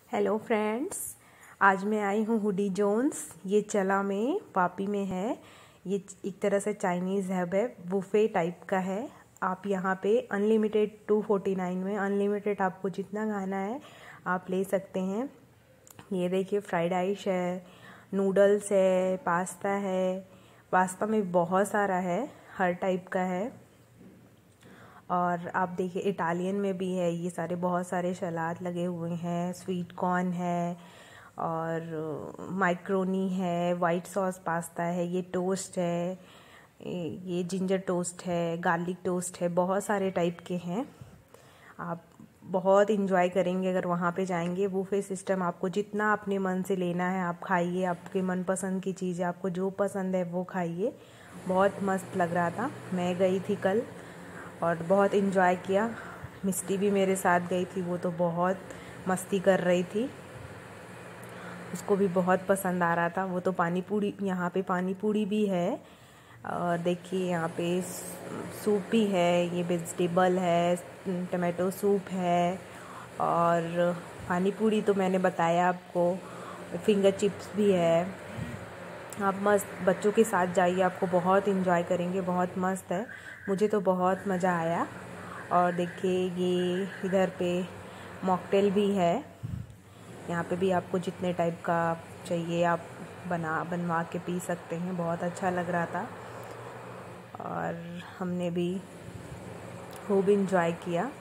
Hello friends, आज मैं आई हूँ हुडी जोन्स। ये चला में वापी में है। ये एक तरह से चाइनीज़ हब है, बुफे टाइप का है। आप यहाँ पे अनलिमिटेड 249 में अनलिमिटेड आपको जितना खाना है आप ले सकते हैं। ये देखिए, फ्राइड राइस है, नूडल्स है, पास्ता है। पास्ता में बहुत सारा है, हर टाइप का है। और आप देखिए, इटालियन में भी है। ये सारे बहुत सारे सलाद लगे हुए हैं, स्वीट कॉर्न है और मैक्रोनी है, वाइट सॉस पास्ता है, ये टोस्ट है, ये जिंजर टोस्ट है, गार्लिक टोस्ट है। बहुत सारे टाइप के हैं। आप बहुत इंजॉय करेंगे अगर वहाँ पे जाएंगे। बुफे सिस्टम, आपको जितना अपने मन से लेना है आप खाइए। आपके मनपसंद की चीज़ें, आपको जो पसंद है वो खाइए। बहुत मस्त लग रहा था। मैं गई थी कल और बहुत इन्जॉय किया। मिस्टी भी मेरे साथ गई थी, वो तो बहुत मस्ती कर रही थी। उसको भी बहुत पसंद आ रहा था। वो तो पानी पूरी, यहाँ पे पानी पूरी भी है। और देखिए, यहाँ पे सूप भी है, ये वेजिटेबल है, टमाटो सूप है। और पानी पूरी तो मैंने बताया आपको, फिंगर चिप्स भी है। आप मस्त बच्चों के साथ जाइए, आपको बहुत इन्जॉय करेंगे। बहुत मस्त है, मुझे तो बहुत मज़ा आया। और देखिए, ये इधर पे मॉकटेल भी है। यहाँ पे भी आपको जितने टाइप का चाहिए आप बनवा के पी सकते हैं। बहुत अच्छा लग रहा था और हमने भी खूब इन्जॉय किया।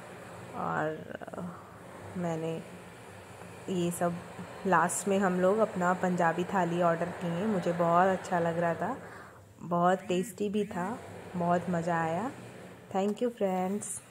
और मैंने ये सब लास्ट में हम लोग अपना पंजाबी थाली ऑर्डर किए। मुझे बहुत अच्छा लग रहा था, बहुत टेस्टी भी था, बहुत मज़ा आया। Thank you friends.